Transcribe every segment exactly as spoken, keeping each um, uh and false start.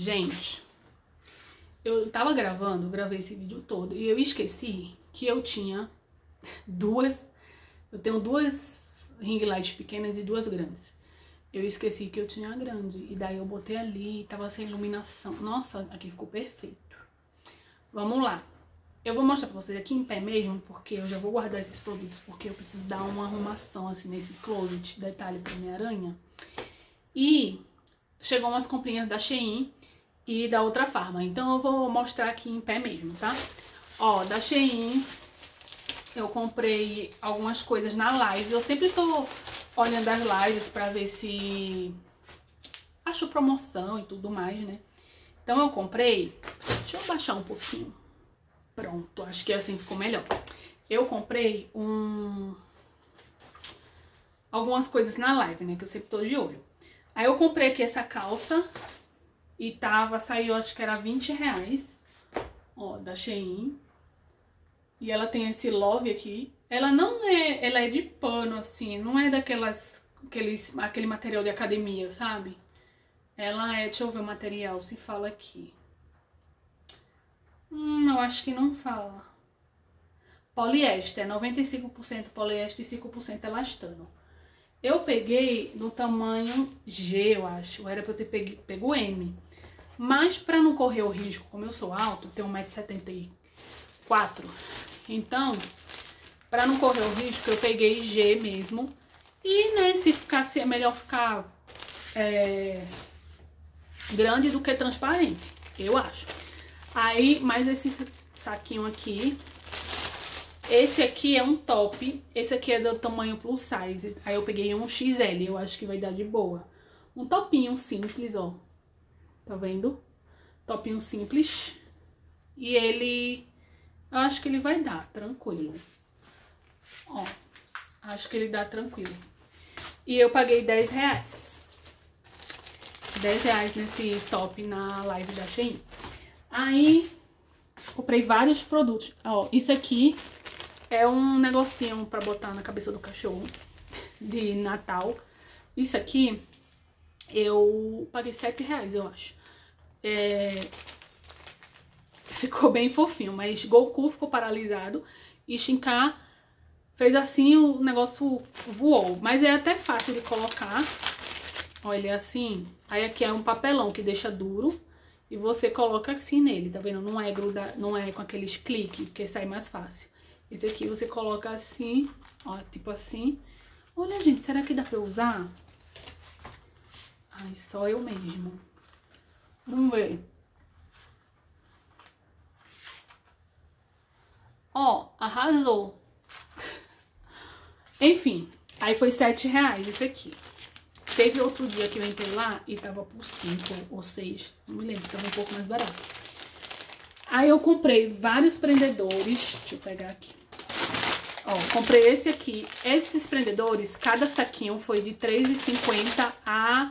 Gente, eu tava gravando, gravei esse vídeo todo e eu esqueci que eu tinha duas, eu tenho duas ring lights pequenas e duas grandes. Eu esqueci que eu tinha a grande e daí eu botei ali, tava sem iluminação. Nossa, aqui ficou perfeito. Vamos lá. Eu vou mostrar pra vocês aqui em pé mesmo, porque eu já vou guardar esses produtos, porque eu preciso dar uma arrumação assim nesse closet, detalhe pra minha aranha. E chegou umas comprinhas da Shein e da outra Farma, então eu vou mostrar aqui em pé mesmo, tá? Ó, da Shein eu comprei algumas coisas na live, eu sempre tô olhando as lives pra ver se acho promoção e tudo mais, né? Então eu comprei, deixa eu baixar um pouquinho, pronto, acho que assim ficou melhor. Eu comprei um algumas coisas na live, né, que eu sempre tô de olho. Aí eu comprei aqui essa calça e tava, saiu acho que era vinte reais, ó, da Shein. E ela tem esse love aqui. Ela não é, ela é de pano assim, não é daquelas, aqueles, aquele material de academia, sabe? Ela é, deixa eu ver o material, se fala aqui. Hum, eu acho que não fala. Poliéster, noventa e cinco por cento poliéster e cinco por cento elastano. Eu peguei no tamanho G, eu acho. Era pra eu ter pego, pego M. Mas pra não correr o risco, como eu sou alto, tenho um metro e setenta e quatro. Então, pra não correr o risco, eu peguei G mesmo. E, né, se ficasse, é melhor ficar é, grande do que transparente, eu acho. Aí, mais esse saquinho aqui. Esse aqui é um top, esse aqui é do tamanho plus size, aí eu peguei um X L, eu acho que vai dar de boa. Um topinho simples, ó, tá vendo? Topinho simples, e ele, eu acho que ele vai dar tranquilo, ó, acho que ele dá tranquilo. E eu paguei dez reais, dez reais nesse top na live da Shein. Aí, comprei vários produtos, ó, isso aqui é um negocinho pra botar na cabeça do cachorro de Natal. Isso aqui eu paguei sete reais, eu acho. É... Ficou bem fofinho, mas Goku ficou paralisado e Shinka fez assim, o negócio voou. Mas é até fácil de colocar. Olha, ele é assim. Aí aqui é um papelão que deixa duro e você coloca assim nele, tá vendo? Não é gruda, não é com aqueles cliques, porque sai mais fácil. Esse aqui você coloca assim, ó, tipo assim. Olha, gente, será que dá pra usar? Ai, só eu mesmo. Vamos ver. Ó, arrasou. Enfim, aí foi sete reais esse aqui. Teve outro dia que eu entrei lá e tava por cinco ou seis, não me lembro, tava um pouco mais barato. Aí eu comprei vários prendedores, deixa eu pegar aqui. Ó, comprei esse aqui. Esses prendedores, cada saquinho foi de três reais e cinquenta centavos a...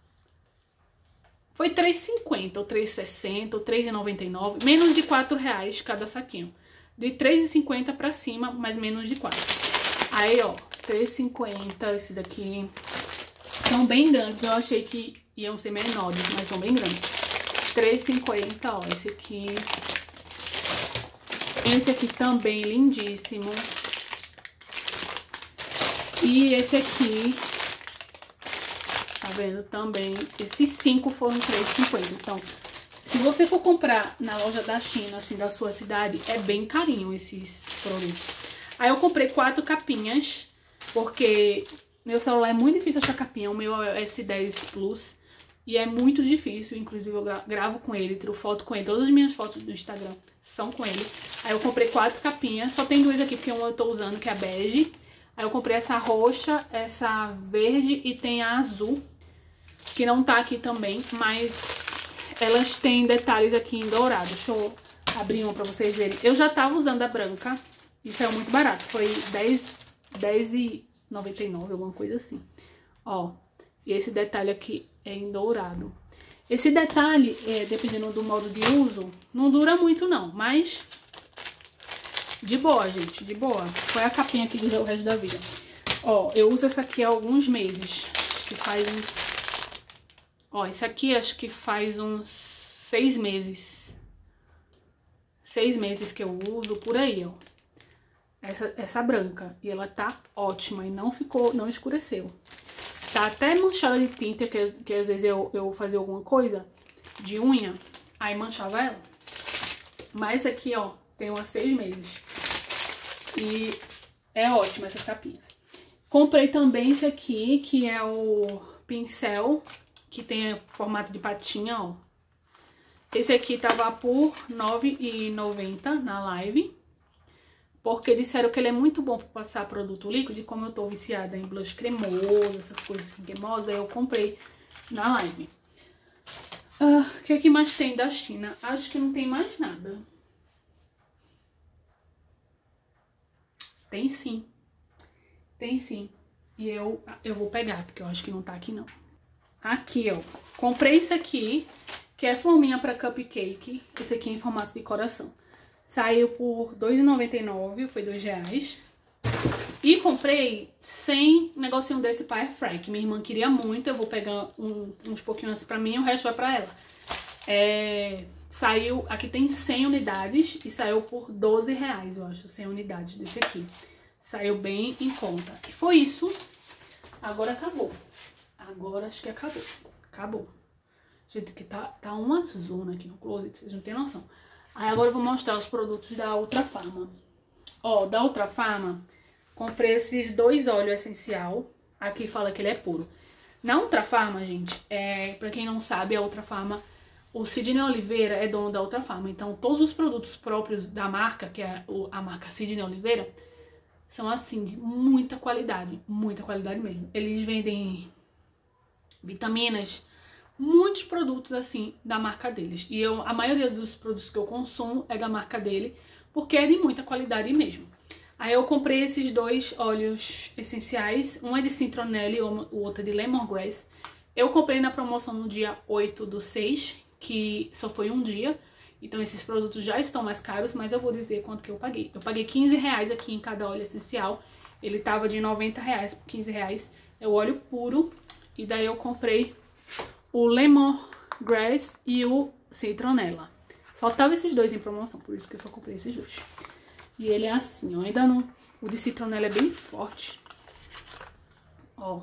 Foi três reais e cinquenta centavos, ou três reais e sessenta centavos, ou três reais e noventa e nove centavos. Menos de quatro reais cada saquinho. De três reais e cinquenta centavos pra cima, mas menos de quatro. Aí, ó, três reais e cinquenta centavos, esses aqui são bem grandes. Eu achei que iam ser menores, mas são bem grandes. três reais e cinquenta centavos, ó, esse aqui. Esse aqui também lindíssimo. E esse aqui, tá vendo? Também, esses cinco foram três reais e cinquenta centavos. Então, se você for comprar na loja da China, assim, da sua cidade, é bem carinho esses produtos. Aí eu comprei quatro capinhas, porque meu celular é muito difícil achar capinha. O meu é o S dez Plus e é muito difícil. Inclusive eu gravo com ele, tiro foto com ele. Todas as minhas fotos do Instagram são com ele. Aí eu comprei quatro capinhas, só tem duas aqui porque uma eu tô usando, que é a bege. Aí eu comprei essa roxa, essa verde e tem a azul, que não tá aqui também, mas elas têm detalhes aqui em dourado. Deixa eu abrir uma pra vocês verem. Eu já tava usando a branca e saiu muito barato, foi dez reais e noventa e nove centavos, alguma coisa assim. Ó, e esse detalhe aqui é em dourado. Esse detalhe, é, dependendo do modo de uso, não dura muito não, mas... De boa, gente, de boa. Foi a capinha que diz o resto da vida. Ó, eu uso essa aqui há alguns meses. Acho que faz uns... Ó, esse aqui acho que faz uns... seis meses. Seis meses que eu uso, por aí, ó. Essa, essa branca. E ela tá ótima e não ficou, não escureceu. Tá até manchada de tinta, que, que às vezes eu, eu fazia alguma coisa de unha, aí manchava ela. Mas aqui, ó, tem umas seis meses. E é ótimo essas capinhas. Comprei também esse aqui, que é o pincel, que tem formato de patinha, ó. Esse aqui tava por nove reais e noventa centavos na live. Porque disseram que ele é muito bom para passar produto líquido. E como eu tô viciada em blush cremoso, essas coisas cremosas, eu comprei na live. O uh, que, que mais tem da China? Acho que não tem mais nada. Tem sim. Tem sim. E eu, eu vou pegar, porque eu acho que não tá aqui não. Aqui, ó. Comprei esse aqui, que é forminha para cupcake. Esse aqui é em formato de coração. Saiu por dois reais e noventa e nove centavos, foi dois reais. E comprei cem negocinho desse para air fry, que minha irmã queria muito. Eu vou pegar um, uns pouquinhos pra mim e o resto vai pra ela. É, saiu, aqui tem cem unidades e saiu por doze reais, eu acho, cem unidades desse aqui. Saiu bem em conta. E foi isso. Agora acabou. Agora acho que acabou. Acabou. Gente, que tá, tá uma zona aqui no closet, vocês não têm noção. Aí agora eu vou mostrar os produtos da Ultra Pharma. Ó, da Ultra Pharma, comprei esses dois óleos essencial. Aqui fala que ele é puro. Na Ultra Pharma, gente, é, pra quem não sabe, a Ultra Pharma, o Sidney Oliveira é dono da Ultra Pharma. Então, todos os produtos próprios da marca, que é a marca Sidney Oliveira, são assim, de muita qualidade. Muita qualidade mesmo. Eles vendem vitaminas, muitos produtos assim da marca deles. E eu, a maioria dos produtos que eu consumo é da marca dele, porque é de muita qualidade mesmo. Aí eu comprei esses dois óleos essenciais, um é de citronela e o outro é de lemongrass. Eu comprei na promoção no dia oito do seis, que só foi um dia. Então esses produtos já estão mais caros, mas eu vou dizer quanto que eu paguei. Eu paguei quinze reais aqui em cada óleo essencial. Ele tava de noventa reais por quinze reais. É o óleo puro. E daí eu comprei o lemongrass e o citronela. Só tava esses dois em promoção, por isso que eu só comprei esses dois. E ele é assim, ó, ainda não... O de citronela é bem forte. Ó.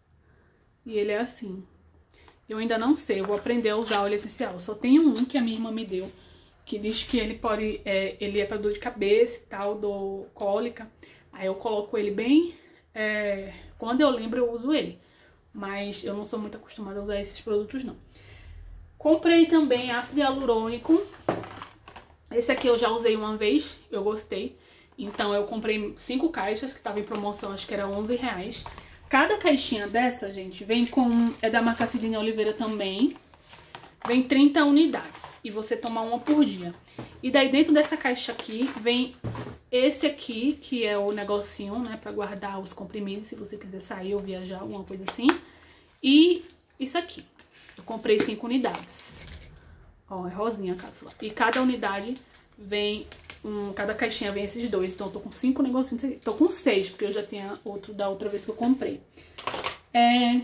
E ele é assim. Eu ainda não sei, eu vou aprender a usar óleo essencial. Só tem um que a minha irmã me deu, que diz que ele pode... É, ele é pra dor de cabeça e tal, dor cólica. Aí eu coloco ele bem... É, quando eu lembro, eu uso ele. Mas eu não sou muito acostumada a usar esses produtos, não. Comprei também ácido hialurônico. Esse aqui eu já usei uma vez, eu gostei. Então eu comprei cinco caixas, que estava em promoção, acho que era onze reais. Cada caixinha dessa, gente, vem com... É da marca Sidney Oliveira também. Vem trinta unidades. E você toma uma por dia. E daí dentro dessa caixa aqui, vem esse aqui, que é o negocinho, né, pra guardar os comprimidos, se você quiser sair ou viajar, alguma coisa assim. E isso aqui. Eu comprei cinco unidades. Ó, é rosinha a cápsula. E cada unidade vem... Um, cada caixinha vem esses dois. Então eu tô com cinco negocinhos aqui. Tô com seis, porque eu já tinha outro da outra vez que eu comprei. É...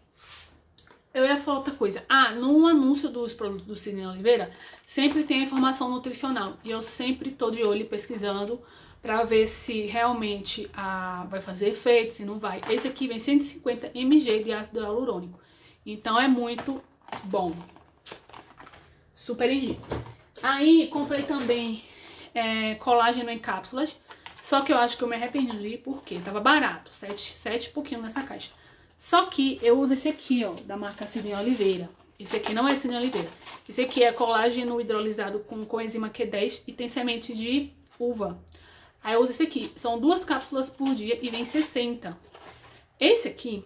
Eu ia falar outra coisa. Ah, no anúncio dos produtos do Sidney Oliveira, sempre tem a informação nutricional. E eu sempre tô de olho pesquisando pra ver se realmente ah, vai fazer efeito, se não vai. Esse aqui vem cento e cinquenta mililitros de ácido hialurônico. Então é muito bom. Super indico. Aí comprei também é, colágeno em cápsulas. Só que eu acho que eu me arrependi porque tava barato. Sete, sete e pouquinho nessa caixa. Só que eu uso esse aqui, ó, da marca Sidney Oliveira. Esse aqui não é de Sidney Oliveira. Esse aqui é colágeno hidrolisado com coenzima Q dez e tem semente de uva. Aí eu uso esse aqui. São duas cápsulas por dia e vem sessenta. Esse aqui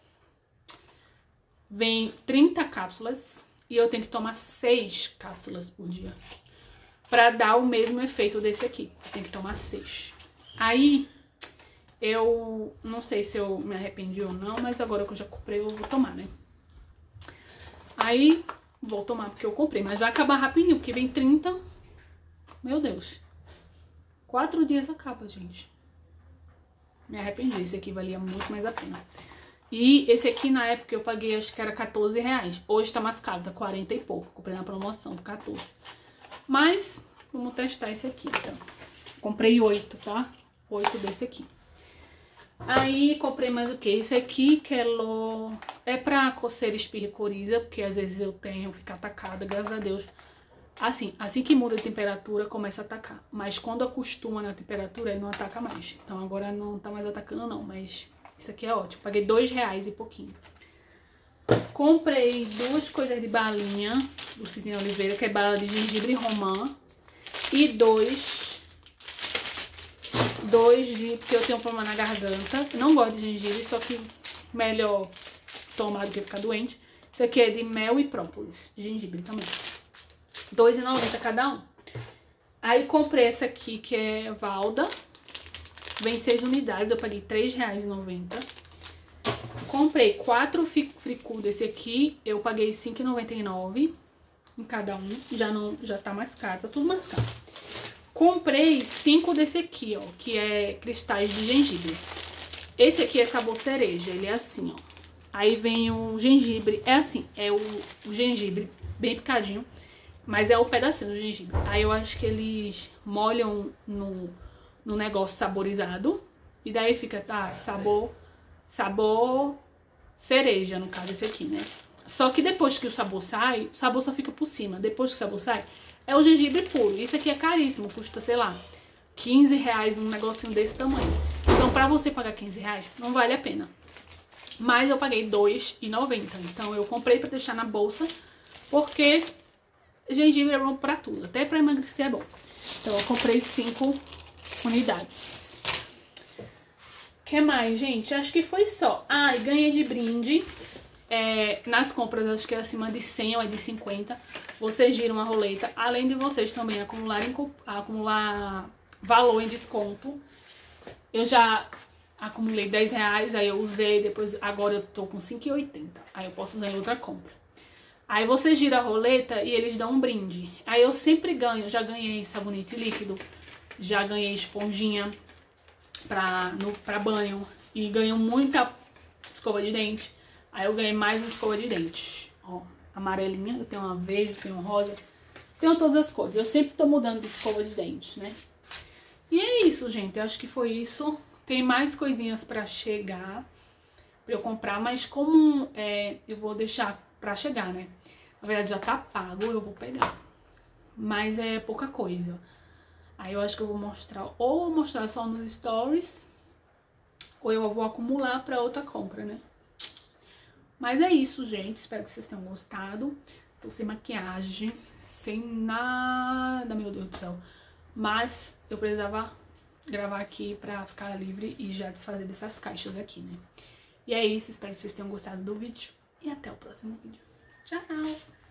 vem trinta cápsulas e eu tenho que tomar seis cápsulas por dia. Pra dar o mesmo efeito desse aqui. Eu tenho que tomar seis. Aí... Eu não sei se eu me arrependi ou não, mas agora que eu já comprei, eu vou tomar, né? Aí, vou tomar porque eu comprei, mas vai acabar rapidinho, porque vem trinta... Meu Deus. Quatro dias acaba, gente. Me arrependi, esse aqui valia muito mais a pena. E esse aqui, na época, eu paguei, acho que era quatorze reais. Hoje tá mais caro, tá quarenta e pouco. Comprei na promoção, por quatorze. Mas, vamos testar esse aqui, então. Comprei oito, tá? Oito desse aqui. Aí, comprei mais o que? Esse aqui, que é, lo... é pra coceira, espirra e coriza, porque às vezes eu tenho, fica atacada, graças a Deus. Assim, assim que muda a temperatura, começa a atacar. Mas quando acostuma na temperatura, aí não ataca mais. Então agora não tá mais atacando não, mas isso aqui é ótimo. Paguei dois reais e pouquinho. Comprei duas coisas de balinha do Sidney Oliveira, que é bala de gengibre romã. E dois... Dois de... porque eu tenho um problema na garganta. Não gosto de gengibre, só que melhor tomar do que ficar doente. Isso aqui é de mel e própolis, gengibre também. dois reais e noventa centavos cada um. Aí comprei essa aqui, que é Valda. Vem seis unidades, eu paguei três reais e noventa centavos. Comprei quatro fricu desse aqui, eu paguei cinco reais e noventa e nove centavos em cada um. Já, não, já tá mais caro, tá tudo mais caro. Comprei cinco desse aqui, ó, que é cristais de gengibre. Esse aqui é sabor cereja, ele é assim, ó. Aí vem o gengibre, é assim, é o, o gengibre bem picadinho. Mas é o pedacinho do gengibre. Aí eu acho que eles molham no, no negócio saborizado. E daí fica, tá, sabor, sabor cereja, no caso esse aqui, né? Só que depois que o sabor sai, o sabor só fica por cima. Depois que o sabor sai, é o gengibre puro. Isso aqui é caríssimo, custa, sei lá, quinze reais um negocinho desse tamanho. Então pra você pagar quinze reais, não vale a pena. Mas eu paguei dois reais e noventa centavos. Então eu comprei pra deixar na bolsa, porque... gengibre é bom pra tudo, até pra emagrecer é bom. Então eu comprei cinco unidades. O que mais, gente? Acho que foi só. Ah, e ganhei de brinde. É, nas compras, acho que é acima de cem ou é de cinquenta. Vocês giram a roleta. Além de vocês também acumularem, acumular valor em desconto. Eu já acumulei dez reais, aí eu usei, depois agora eu tô com cinco reais e oitenta centavos. Aí eu posso usar em outra compra. Aí você gira a roleta e eles dão um brinde. Aí eu sempre ganho, já ganhei sabonete líquido, já ganhei esponjinha pra, no, pra banho e ganho muita escova de dente. Aí eu ganhei mais uma escova de dente, ó, amarelinha, eu tenho uma verde, tenho uma rosa, tenho todas as cores. Eu sempre tô mudando de escova de dente, né? E é isso, gente, eu acho que foi isso. Tem mais coisinhas pra chegar, pra eu comprar, mas como é, eu vou deixar pra chegar, né? Na verdade já tá pago, eu vou pegar. Mas é pouca coisa. Aí eu acho que eu vou mostrar, ou mostrar só nos stories, ou eu vou acumular pra outra compra, né? Mas é isso, gente. Espero que vocês tenham gostado. Tô sem maquiagem, sem nada, meu Deus do céu. Mas eu precisava gravar aqui pra ficar livre e já desfazer dessas caixas aqui, né? E é isso, espero que vocês tenham gostado do vídeo. E até o próximo vídeo. Tchau!